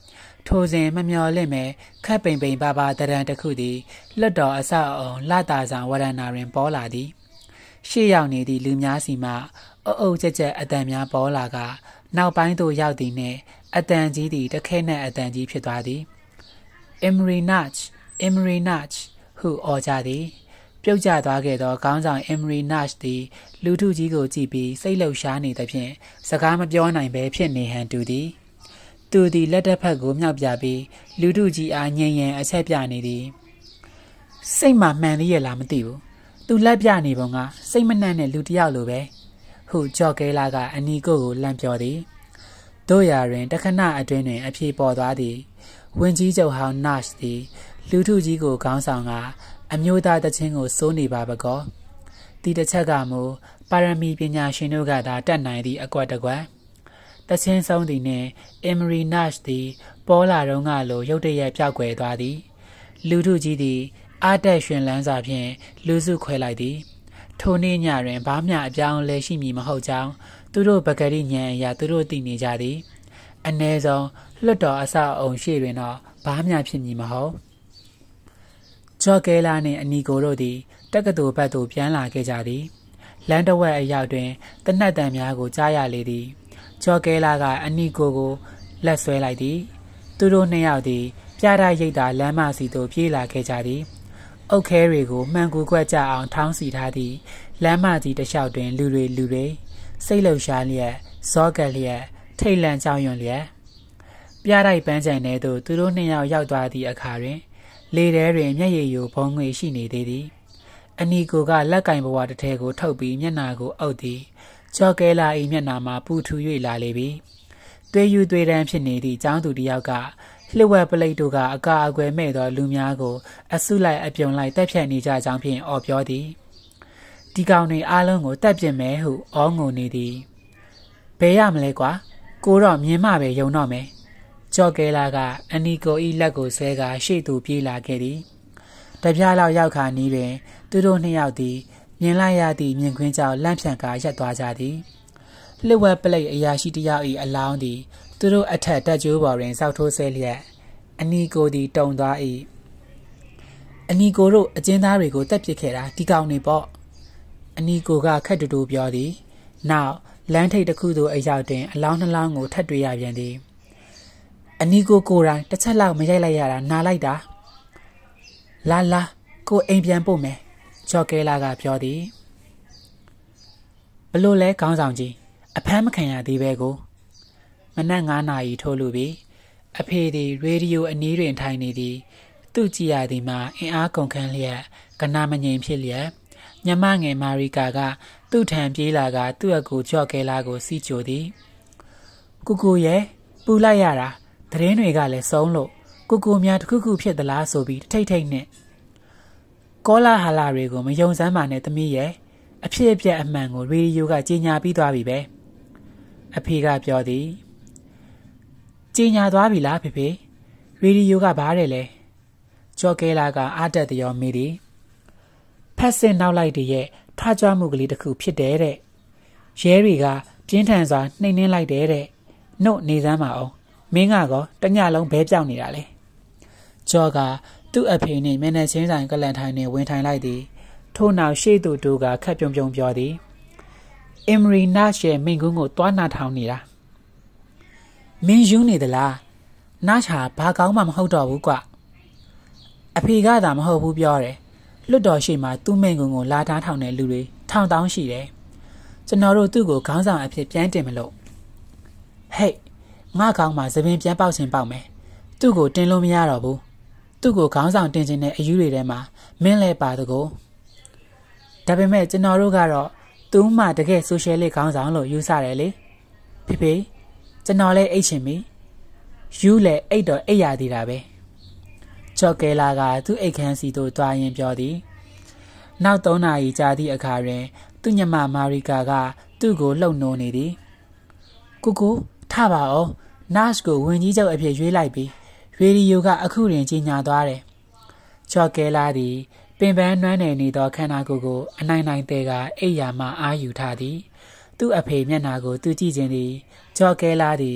ထိုစဉ်မမျော်လင့်မဲ့ခက်ပိန်ပိန်ပါပါတရံတစ်ခုသည်လွတ်တော်အဆောက်အုံလတာဆောင်ဝရဏာတွင်ပေါ်လာသည်ရှေ့ရောက်နေသည့်လူများစီမှအုပ်အုပ်ကြက်ကြက်အတန်များပေါ်လာကနောက်ပိုင်းသို့ရောက်သည်နှင့်အတန်ကြီးသည်တခဲနှင့်အတန်ကြီးဖြစ်သွားသည် Emery Nash Emery Nash ဟုအော်ကြသည်ပြုတ်ကျသွားခဲ့သောခေါင်းဆောင် Emery Nash သည်လူထုကြီးကိုကြည့်ပြီးစိတ်လှုပ်ရှားနေသဖြင့်စကားမပြောနိုင်ဘဲဖြစ်နေဟန်တူသည်သူသည်လက်တစ်ဖက်ကိုမြောက်ပြပြီးလူထုကြီးအားငြိမ်ရန်အချက်ပြနေသည်စိတ်မှမှန်သေးရဲ့လားမသိဘူးသူလက်ပြနေပုံကစိတ်မနှံ့တဲ့လူတစ်ယောက်လိုပဲဟုကြော့ကဲလာကအနီကိုကိုလှမ်းပြောသည်တို့ရာတွင်တခဏအတွင်းတွင်အပြေပေါ်သွားသည်ဝင်ကြီးချုပ်ဟောင်း Nash သည်လူထုကြီးကိုခေါင်းဆောင်ကအမျိုးသားတခြင်းကိုစိုးနေပါပကောဒီတစ်ချက်ကမူပါရမီပညာရှင်တို့ကသာတတ်နိုင်သည့်အကွက်တကွက်တခြင်းဆုံးသည်နှင့် Emery Nash သည်ပေါ်လာတော့ကလိုရုတ်တရက်ပြောက်ကွယ်သွားသည်လူထုကြီးသည်အားတက်ရွှင်လန်းစွာဖြင့်လူစုခွဲလိုက်သည်ထိုနေ့ညတွင်ဘာမျှအပြောင်းလဲရှိမည်မဟုတ်ကြောင်းသူတို့ပကတိညံအရာသူတို့သိနေကြသည်အ ਨੇ ဆုံးလွတ်တော်အဆောက်အုံရှိတွင်တော့ဘာမျှဖြစ်မည်မဟုတ်ဂျော့ကဲလာနှင့်အနီကိုတို့သည်တက္ကသိုလ်ဘက်သို့ပြန်လာခဲ့ကြသည်လမ်းတစ်ဝက်အရောက်တွင်တနတ်တံများကိုကြားရလေသည်ဂျော့ကဲလာကအနီကိုကိုလက်ဆွဲလိုက်သည်သူတို့နှစ်ယောက်သည်ပြားရရိတ်တာလမ်းမစီသို့ပြေးလာခဲ့ကြသည်အုတ်ခဲတွေကိုမှန်ကူကွက်ကြအောင်ထောင်းစီထားသည့်လမ်းမကြီးတစ်လျှောက်တွင်လူတွေလူတွေစိတ်လှုပ်ရှားလျက်ဇောကက်လျက်ထိတ်လန့်ကြောက်ရွံ့လျက်ပြားတိုက်ပန်းချံထဲသို့သူတို့နှစ်ယောက်ရောက်သွားသည့်အခါတွင်လေထဲတွင်မျက်ရည်ယိုဘုံငွေရှိနေသေးသည်အနီကိုကလက်ကင်ဘဝတစ်ထဲကိုထုတ်ပြီးမျက်နှာကိုအုပ်သည်ဂျော့ကဲလာ၏မျက်နှာမှာပူထူ၍လာလေပြီသွေးယူသွေးတန်းဖြစ်နေသည့်ကျောင်းသူတစ်ယောက်ကလှဝက်ပလိတ်တို့ကအကာအကွယ်မဲ့သောလူများကိုအဆုလိုက်အပြုံလိုက်တက်ဖြတ်နေကြကြောင်းဖြင့်အော်ပြောသည်ဒီကောင်တွေအားလုံးကိုတက်ပြစ်မယ်ဟုအောငိုနေသည်ဘယ်ရမလဲကွာကိုတော့မြင်မှပဲယုံတော့မယ်ဂျော့ကဲလာကအနီကို၏လက်ကိုဆွဲကာရှေ့သို့ပြေးလာခဲ့သည်တပြားလောက်ရောက်ခါနီးတွင်သူတို့နှစ်ယောက်သည်မြင်လိုက်ရသည့်မြင်ကွင်းကြောင့်လန့်ဖြန့်ကာရပ်သွားကြသည်လှဝက်ပလိတ်အရာရှိတစ်ယောက်၏အလောင်းသည်သူတို့အထက်တက်ကြိုးပေါ်တွင်စောက်ထိုးဆဲလျက်အနီကိုသည်တုံသွား၏အနီကိုတို့အကျဉ်းသားတွေကိုတက်ပစ်ခဲ့တာဒီကောင်နေပေါ့အနီကိုကခက်တူတူပြောသည်နောက်လမ်းထိပ်တစ်ခုသို့အရောက်တွင်အလောင်းနှလောင်းကိုထပ်တွေ့ရပြန်သည်အနီကိုကိုယ်တိုင်တစ်ချက်လောက်မရိုက်လိုက်ရတာနားလိုက်တာလာလာကိုအိမ်ပြန်ပို့မယ်ဂျော့ကဲလာကပြောသည်ဘလို့လဲခေါင်းဆောင်ကြီးအဖမ်းမခံရသေးပဲကိုမနက်ငါးနာရီထိုးလို့ပြီအဖေသည်ရေဒီယိုအနီးတွင်ထိုင်နေသည်သူ့ကြည့်ရသည်မှာအင်အားကုန်ခန်းလျက်ကနာမငြိမ်ဖြစ်လျက်ညမငယ်မာရီကာကသူ့ထံပြေးလာကသူ့အကူဂျော့ကဲလာကိုစီးကြိုသည်ကူကူရဲ့ပူလိုက်ရတာသတင်းတွေကလည်းစုံလို့ကူကူများတစ်ခုခုဖြစ်သလားဆိုပြီးထိတ်ထိတ်နဲ့ကောလာဟာလာတွေကိုမယုံစမ်းပါနဲ့သမီးရဲ့အဖြစ်အပျက်အမှန်ကိုရေဒီယိုကကြီးညာပြီးသွားပြီပဲအဖေကပြောသည်ကြီးညာသွားပြီလားဖေဖေရေဒီယိုကဘားတယ်လဲဂျော့ကဲလာကအားတက်တရောမေးသည်ဖက်စင်နောက်လိုက်တည်းရဲ့ထွားကြွမှုကလေးတစ်ခုဖြစ်တယ်တဲ့ရဲတွေကပြင်းထန်စွာနှိမ်နှင်းလိုက်တယ်တဲ့နှုတ်နေစမ်းပါအောင်မင်းကတော့တညလုံးဘဲပြောင်းနေတာလေဂျော့ကသူ့အဖေနှင့်မျက်နှာချင်းဆိုင်ကလန်ထိုင်နှင့်ဝင်ထိုင်လိုက်သည်ထို့နောက်ရှေ့သို့တိုးကခက်ပြုံပြုံပြောသည်အင်မရီနာရှ်ရဲ့မိန်ကွန်းကိုတွားနာထောင်နေတာမင်းယူနေသလားနားချာဘာကောင်းမှမဟုတ်တော့ဘူးကွအဖေကသာမဟုတ်ဘူးပြောတယ်လွတ်တော်ရှိမှသူ့မိန်ကွန်းကိုလာထားထောင်တဲ့လူတွေထောင်တောင်းရှိတယ်ကျွန်တော်တို့သူ့ကိုခေါင်းဆောင်အဖြစ်ပြန်တင်မလို့ဟဲ့ငါကောင်းမှသပင်ပြန်ပေါက်ခြင်းပေါက်မယ်သူ့ကိုတင်လို့မရတော့ဘူးသူ့ကိုခေါင်းဆောင်တင်ခြင်းတဲ့အယူတွေထဲမှာမင်းလဲပါတကောဒါပေမဲ့ကျွန်တော်တို့ကတော့သူ့မှတကယ်ဆိုရှယ်လစ်ခေါင်းဆောင်လို့ယူဆတယ်လေဖေဖေကျွန်တော်လည်းအိတ်ချင်ပြီယူလည်းအိတ်တော့အိတ်ရသေးတာပဲဂျော့ကဲလာကသူ့အိတ်ခမ်းစီသို့တွားရင်ပြောသည်နောက်သုံးနာရီကြာသည့်အခါတွင်သူ့ညမမာရီကာကသူ့ကိုလှုပ်နိုးနေသည်ကိုကိုထပါအောင်နတ်ကိုဝင်ကြီးချုပ်အဖြစ်ရွေးလိုက်ပြီးရေဒီယိုကအခုရင်ကြီးညာသွားတယ်ဂျော့ကဲလာသည်ပင်ပန်းနွမ်းနယ်နေသောခန္ဓာကိုယ်ကိုအနိုင်နိုင်သေးကအိပ်ယာမှအာယူထားသည်သူ့အဖေမျက်နှာကိုသူကြည့်ခြင်းသည်ဂျော့ကဲလာသည်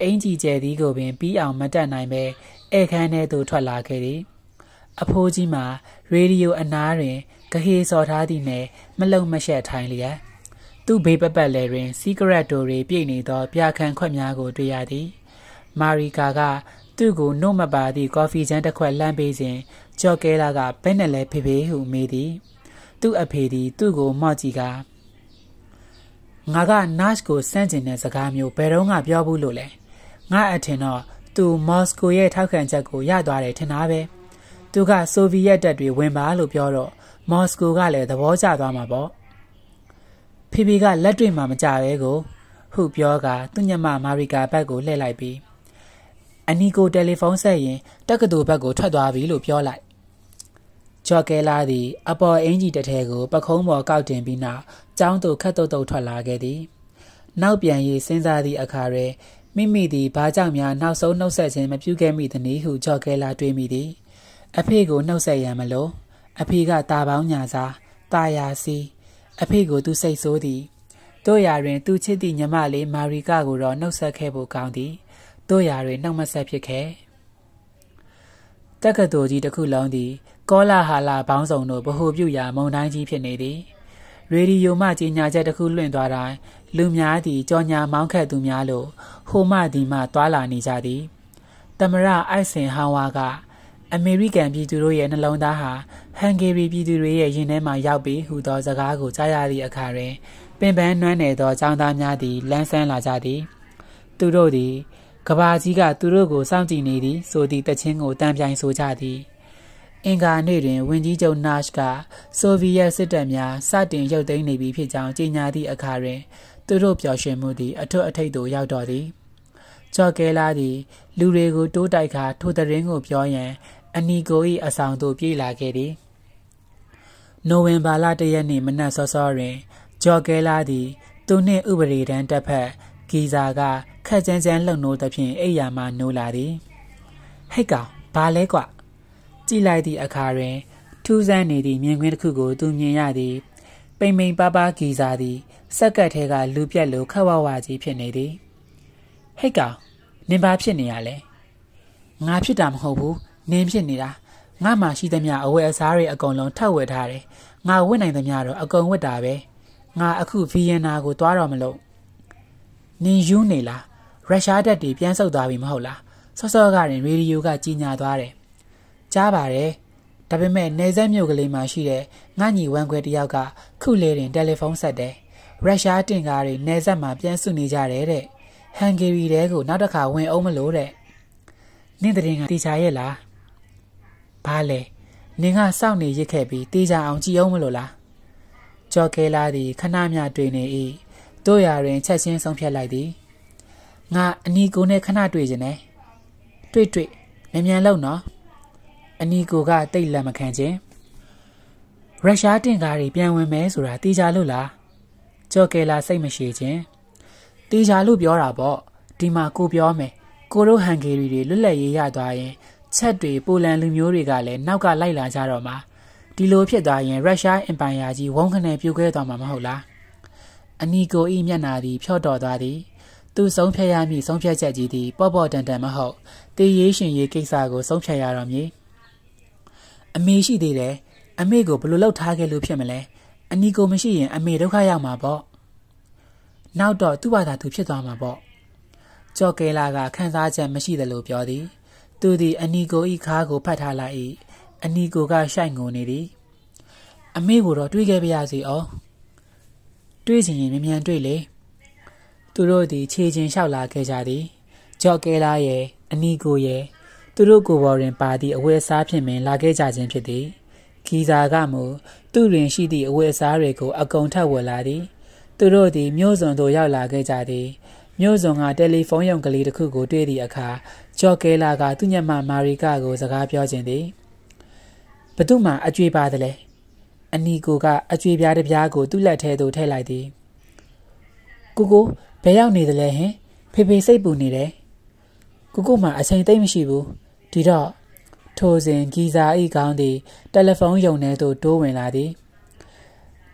အင်ကြီးကျဲသည်ကိုပင်ပြီးအောင်မတက်နိုင်ပဲဧခန်းထဲသို့ထွက်လာခဲ့သည်အဖိုးကြီးမှာရေဒီယိုအနားတွင်ကဟေးစော်ထားသည့်နယ်မလုံမရှက်ထိုင်လျက်သူ့ဘေးပပတ်လဲတွင်စီကရက်တိုတွေပြည့်နေသောပြခန်းခွက်များကိုတွေ့ရသည်မာရီကာကသူ့ကိုနှုတ်မပါသည့်ကော်ဖီချမ်းတစ်ခွက်လှမ်းပေးစဉ်ကြော်ကဲလာကဘယ်နဲ့လဲဖေဖေဟုမေးသည်သူ့အဖေသည်သူ့ကိုမော့ကြည့်ကငါကနတ်ကိုစန့်ကျင်တဲ့စကားမျိုးဘယ်တော့မှပြောဘူးလို့လဲငါအထင်တော့သူမော်စကိုရဲ့ထောက်ခံချက်ကိုရသွားတယ်ထင်တာပဲသူကဆိုဗီယက်တပ်တွေဝင်ပါလို့ပြောတော့မော်စကိုကလည်းသဘောကျသွားမှာပေါ့ဖေဖေကလက်တွေ့မှာမကြရဲကိုဟုပြောကသူ့ညမမာရီကာဘက်ကိုလှည့်လိုက်ပြီးအနီကိုတယ်လီဖုန်းဆက်ရင်တက္ကသိုလ်ဘက်ကိုထွက်သွားပြီလို့ပြောလိုက်ဂျော်ကဲလာသည်အပေါ်အင်ကြီးတစ်ထည်ကိုပခုံးပေါ်ကောက်တင်ပြီးနောက်ကျောင်းသို့ခတ်တုတ်တုတ်ထွက်လာခဲ့သည်နောက်ပြန်ရေးစဉ်းစားသည့်အခါတွင်မိမိသည်ဘာကြောင့်များနောက်ဆုံးနှုတ်ဆက်ခြင်းမပြုခဲ့မိသနည်းဟုဂျော်ကဲလာတွေးမိသည်အဖေကိုနှုတ်ဆက်ရန်မလို့အဖေကတာပေါင်းညာစားတာယာစီအဖေကိုသူစိတ်ဆိုးသည်တို့ရာတွင်သူချစ်သည့်ညီမလေးမာရီကာကိုတော့နှုတ်ဆက်ခဲ့ဖို့ကောင်းသည်တို့ရာတွင်နှုတ်မဆက်ဖြစ်ခဲ့တက္ကသိုလ်ကြီးတစ်ခုလုံးသည်ကောလာဟာလာပေါင်းစုံတို့ဗဟိုပြုရာမုံတိုင်းကြီးဖြစ်နေသည်ရေဒီယိုမှကြီးညာချက်တစ်ခုလွှင့်သွားတိုင်းလူများသည်ကြော်ညာမောင်းခတ်သူများလို့ဟိုမှဒီမှတွာလာနေကြသည်သမရအိုက်ဆင်ဟောင်းဝါကအမေရိကန်ပြည်သူတို့ရဲ့နှလုံးသားဟာဟန်ဂေရီပြည်သူတွေရဲ့ရင်ထဲမှာရောက်ပြီးဟူသောစကားကိုကြားရသည့်အခါတွင်ပင်ပန်းနွမ်းနယ်သောចောင်းသားများသည်လန်းဆန်းလာကြသည်သူတို့သည်ကဘာကြီးကသူတို့ကိုစောင့်ကြည့်နေသည်ဆိုသည့်တခြင်းကိုတန်ပြိုင်ဆိုကြသည်အင်္ဂါနေ့တွင်ဝန်ကြီးချုပ်နတ်ကဆိုဗီယက်စစ်တပ်များစတင်ရုပ်သိမ်းနေပြီဖြစ်ကြောင်းကြေညာသည့်အခါတွင်သူတို့ပျော်ရွှင်မှုသည်အထွတ်အထိပ်သို့ရောက်တော်သည်ဂျော်ကဲလာသည်လူတွေကိုတိုးတိုက်ခါထိုသတင်းကိုပြောရန်အနီကို၏အဆောင်သို့ပြေးလာခဲ့သည်နိုဝင်ဘာလတရက်နေ့မနက်စောစောတွင်ဂျော်ကဲလာသည်သူနှင့်ဥပဒေတန်းတက်ဖက်ဂီဇာကခက်ကြမ်းကြမ်းလှုပ်နိုးသဖြင့်အိယာမှနိုးလာသည်ဟိတ်ကောင်ဘာလဲကွကြည့်လိုက်သည့်အခါတွင်ထူးဆန်းနေသည့်မြင်ကွင်းတစ်ခုကိုသူမြင်ရသည်ပိန်ပိန်ပါပါဂီဇာသည်စက်ကတ်ထဲကလူပြက်လိုခက်ဝဝကြီးဖြစ်နေသည်ဟိတ်ကောင်နင်ဘာဖြစ်နေရလဲငါဖြစ်တာမဟုတ်ဘူးနင်ဖြစ်နေတာငါမှရှိသမျှအဝယ်အစားတွေအကုန်လုံးထောက်ဝယ်ထားတယ်ငါဝတ်နိုင်သမျှတော့အကုန်ဝတ်တာပဲငါအခုဗီယက်နာကိုသွားတော့မလို့နင်ယူနေလားရုရှားတပ်တွေပြန်ဆုတ်သွားပြီမဟုတ်လားစောစောကရင်ရေဒီယိုကကြီးညာသွားတယ်ကြားပါတယ်ဒါပေမဲ့နေဆက်မြို့ကလေးမှာရှိတဲ့ငါညီဝမ်ခွဲတယောက်ကခုလေတွင်တယ်လီဖုန်းဆက်တယ်ရုရှားတင်ကားတွေနေဆက်မှာပြန်စုနေကြတယ်တဲ့ဟန်ဂေရီတဲကိုနောက်တစ်ခါဝင်အောင်မလို့တဲ့နင့်တဲ့ငါတေချာရဲ့လားဘာလဲနင်ကစောင့်နေရစ်ခဲ့ပြီးတေချာအောင်ကြည့်အောင်မလို့လားဂျော်ကဲလာသည်ခဏမျှတွေ့နေ၏တို့ရာတွင်ချက်ချင်းဆုံးဖြတ်လိုက်သည်ငါအနီကိုနဲ့ခဏတွေ့ခြင်းနဲ့တွေ့တွေ့မြန်မြန်လုံနော်အနီကိုကတိတ်လက်မခံခြင်းရုရှားတင်ကားတွေပြန်ဝင်မယ်ဆိုတာတေချာလို့လားဂျော်ကဲလာစိတ်မရှိခြင်းတေချာလို့ပြောတာပေါ့ဒီမှာကိုပြောမယ်ကိုတို့ဟန်ဂေရီတွေလွတ်လပ်ရေးရသွားရင်ချက်တွေပိုလန်လူမျိုးတွေကလည်းနောက်ကလိုက်လာကြတော့မှာဒီလိုဖြစ်သွားရင်ရုရှားအင်ပိုင်ယာကြီးဝုန်းခနဲ့ပြိုကွဲသွားမှာမဟုတ်လားအနီကိုဤမျက်နာသည်ဖြော့တော်သွားသည်သူဆုံးဖြတ်ရမည့်ဆုံးဖြတ်ချက်ကြီးသည်ပေါ့ပေါ့တန်တန်မဟုတ်တေးရေးရှင်ရေးကိစ္စကိုဆုံးဖြတ်ရတော့မည်အမေရှိသေးတယ်အမေကိုဘယ်လိုလုပ်ထားခဲ့လို့ဖြစ်မလဲအနီကိုမရှိရင်အမေဒုက္ခရောက်မှာပေါ့နောက်တော့သူ့ဘာသာသူဖြစ်သွားမှာပေါ့ကြော်ကဲလာကခန်းစားချက်မရှိသလိုပြောသည်သူသည်အနီကိုဤခါကိုဖတ်ထားလိုက်၏အနီကိုကရှိုက်ငိုနေသည်အမေကိုတော့တွေးခဲ့ပါရစေအောင်တွေးချင်ရင်မြန်မြန်တွေးလေသူတို့သည်ခြေချင်းလျှောက်လာခဲ့ကြသည်ကြော်ကဲလာရဲ့အနီကိုရဲ့သူတို့ကိုယ်ပေါ်တွင်ပါသည့်အဝတ်အစားဖြင့်ပင်လာခဲ့ကြခြင်းဖြစ်သည်ဂီဇာကမူသူတွင်ရှိသည့်အဝတ်အစားတွေကိုအကုန်ထပ်ဝယ်လာသည်သူတို့သည်မြို့စွန်သို့ရောက်လာခဲ့ကြသည်မြို့စွန်ကတယ်လီဖုန်းရုံကလေးတစ်ခုကိုတွေ့သည့်အခါဂျော်ကဲလာကသူ့ညမမာရီကာကိုစကားပြောခြင်းသည်ဘသူမှအကျွေးပါတယ်လေအနီကိုကအကျွေးပြားတစ်ပြားကိုသူ့လက်ထဲသို့ထည့်လိုက်သည်ကိုကိုဘယ်ရောက်နေသလဲဟင်ဖေဖေစိတ်ပူနေတယ်ကိုကိုမှအချိန်သိမ့်မရှိဘူးဒီတော့ထိုစဉ်ဂီဇာဤကောင်းသည်တယ်လီဖုန်းရုံထဲသို့တိုးဝင်လာသည်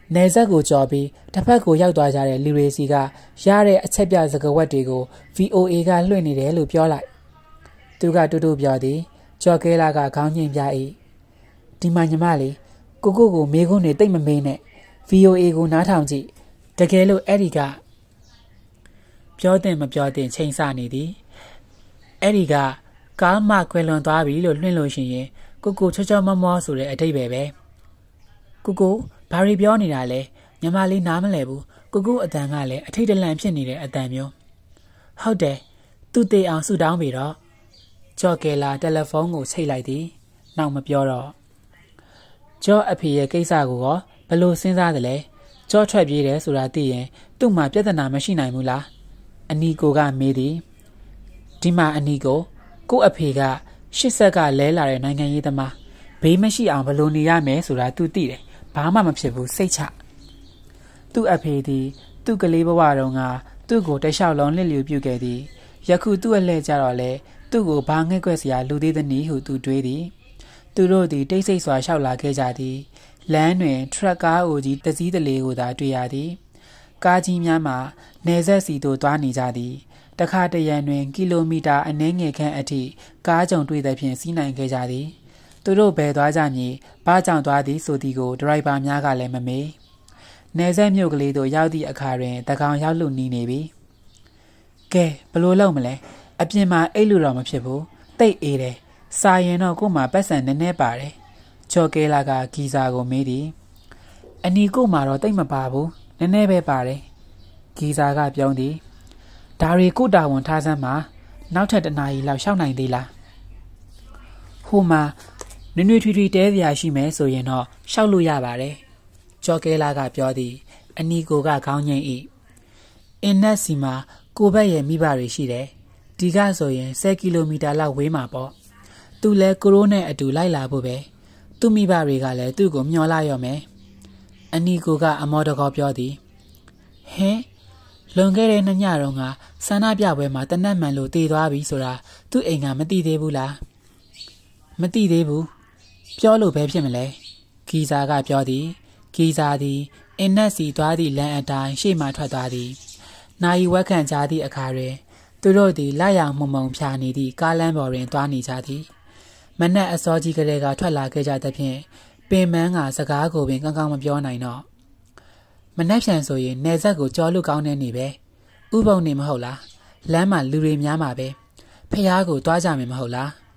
နေဆက်ကိုကြော်ပြီးတစ်ဖက်ကိုရောက်သွားကြတဲ့လူတွေစီကရတဲ့အချက်ပြစကားဝတ်တွေကို ဗီ အို အေ ကလွှင့်နေတယ်လို့ပြောလိုက်သူကတူတူပြောသည်ကြော်ကဲလာကခေါင်းညှိပြ၏ဒီမှာညီမလေးကိုကိုကိုမေးခွန်းတွေတိတ်မမေးနဲ့ ဗီ အို အေ ကိုနားထောင်ကြည့်တကယ်လို့အဲ့ဒီကပြောတဲ့မပြောတဲ့ချိန်ဆနေသည်အဲ့ဒီကကားမှခွဲလွန်သွားပြီလို့လွှင့်လို့ရှိရင်ကိုကိုချောချောမောမောဆိုတဲ့အတိတ်ပဲပဲကိုကိုဘာတွေပြောနေတာလဲညီမလေးနားမလဲဘူးကိုကိုအတန်ကလည်းအထိတ်တလန့်ဖြစ်နေတဲ့အတန်မျိုးဟုတ်တယ်သူတေအောင်ဆူတောင်းပြီတော့ကြော့ကဲလာတယ်လီဖုန်းကိုချိတ်လိုက်သည်နောက်မပြောတော့ကြော့အဖေရဲ့ကိစ္စကိုရောဘလို့စဉ်းစားတယ်လဲကြော့ထွက်ပြေးတယ်ဆိုတာသိရင်သူ့မှာပြဿနာမရှိနိုင်ဘူးလားအနီကိုကမေးသည်ဒီမှာအနီကိုကို့အဖေကရှစ်ဆက်ကလဲလာတဲ့နိုင်ငံရေးသမားဘေးမရှိအောင်ဘလို့နေရမယ်ဆိုတာသူသိတယ်ဘာမှမဖြစ်ဘူးစိတ်ချသူ့အဖေသည်သူ့ကလေးဘဝတုန်းကသူ့ကိုတလျှောက်လုံးလစ်လျူပြုခဲ့သည်ယခုသူ့အလှည့်ကြတော့လေသူ့ကိုဘာငှက်ကွက်စရာလူသေးသည်နည်းဟုသူတွေးသည်သူတို့သည်တိတ်ဆိတ်စွာလျှောက်လာခဲ့ကြသည်လမ်းတွင်ထရက်ကားအိုကြီးတစည်းတလေကိုသာတွေ့ရသည်ကားကြီးများမှာနေဆက်စီသို့သွားနေကြသည်တခါတရံတွင်ကီလိုမီတာအနည်းငယ်ခန့်အထိကားကြုံတွေ့သဖြင့်စီးနိုင်ခဲ့ကြသည်သူတို့ဘယ်သွားကြမည်ဘာကြောင့်သွားသည်ဆိုသည်ကိုဒရိုက်ဘာများကလည်းမမေးနေဆက်မြို့ကလေးသို့ရောက်သည့်အခါတွင်တကောင်ရောက်လူနီးနေပြီကဲဘလို့လုပ်မလဲအပြင်မှာအိတ်လို့တော့မဖြစ်ဘူးတိတ်အေးတယ်စာရင်တော့ကို့မှာပတ်စံနည်းနည်းပါတယ်ချော်ကဲလာကဂီဇာကိုမေးသည်အနီကို့မှာတော့တိတ်မပါဘူးနည်းနည်းပဲပါတယ်ဂီဇာကပြောသည်ဒါတွေကိုတာဝန်ထားစမ်းမှာနောက်ထပ်တနာရီလောက်ရှောက်နိုင်သေးလားဟိုမှာနွေနွေထွေထွေတဲစရာရှိမယ်ဆိုရင်တော့ရှောက်လို့ရပါတယ်ချော်ကဲလာကပြောသည်အနီကိုကခေါင်းငိမ့်၏အင်းနက်စီမှာကိုဘက်ရဲ့မိဘတွေရှိတယ်ဒီကဆိုရင်ဆယ်ကီလိုမီတာလောက်ဝေးမှာပေါ့သူလဲကိုရိုးနဲ့အတူလိုက်လာဖို့ပဲသူ့မိဘတွေကလည်းသူ့ကိုမျှော်လာရော့မယ်အနီကိုကအမောတကောပြောသည်ဟင်လွန်ခဲ့တဲ့နှစ်ညတုန်းကဆန္ဒပြပွဲမှာတနတ်မှန်လို့တည်သွားပြီဆိုတာသူ့အိမ်ကမသိသေးဘူးလားမသိသေးဘူးပြောလို့ပဲဖြစ်မလဲဂီဇာကပြောသည်ဂီဇာသည်အင်းနက်စီသွားသည့်လမ်းအတိုင်းရှေ့မှထွက်သွားသည်နိုင်ဝက်ခန့်ကြားသည့်အခါတွင်သူတို့သည်လက်ရောင်မုံမုံဖြာနေသည့်ကားလမ်းပေါ်တွင်သွားနေကြသည်မနက်အစောကြီးကလေးကထွက်လာခဲ့ကြသဖြင့်ပင်မန်းကစကားကိုပင်ကောင်းကောင်းမပြောနိုင်တော့မနက်ဖြန်ဆိုရင်နေဆက်ကိုကြောလို့ကောင်းနေနေပဲဥပုံနေမဟုတ်လားလမ်းမှာလူတွေများမှာပဲဖះကိုတွားကြမယ်မဟုတ်လား